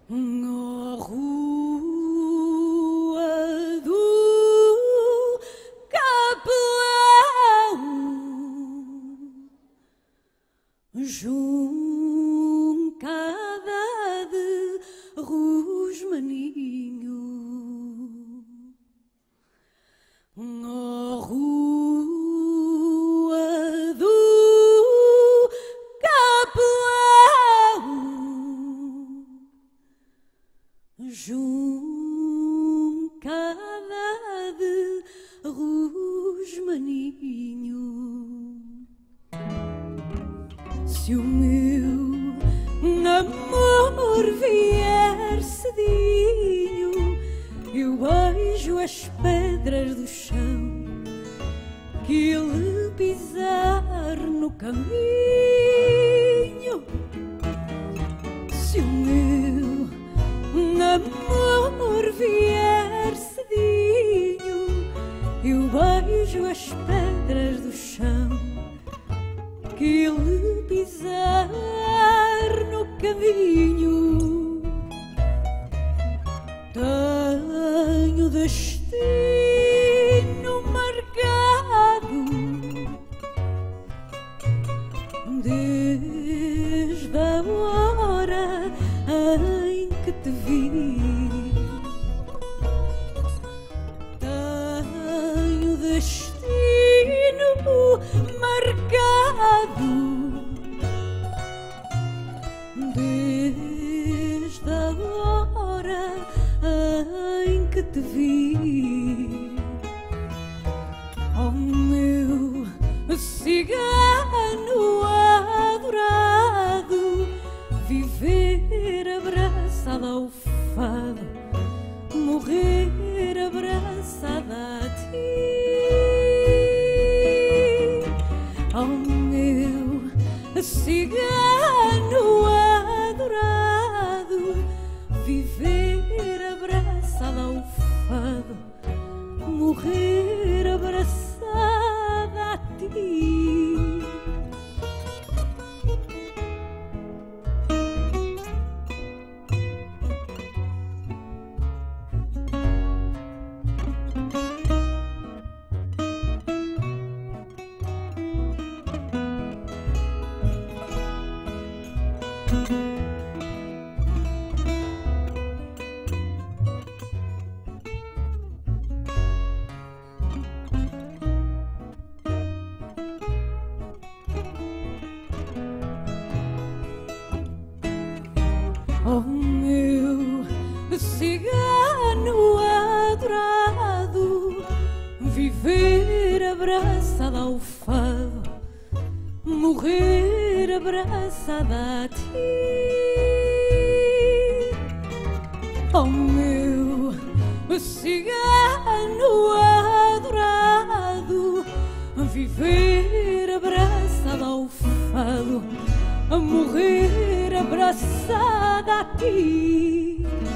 Na rua do Capelão, juncada de rosmaninho. Na rua do Capelão, juncada de rosmaninho. Se o meu amor vier cedinho, eu beijo as pedras do chão que ele pisar no caminho. Se o meu amor vier cedinho, eu beijo as pedras do chão que ele pisar no caminho. Tenho destino marcado desde a hora em que te vi. Tenho destino marcado desde a hora em que te vi. Oh, meu cigano adorado, viver abraçada ao fado, morrer abraçada a ti. Oh, meu cigano adorado, viver abraçada ao fado, morrer abraçada a ti. Oh, meu cigano adorado, viver abraçada ao fado, morrer abraçada a ti. Oh, meu cigano adorado, viver abraçada ao fado, a morrer abraçada a ti.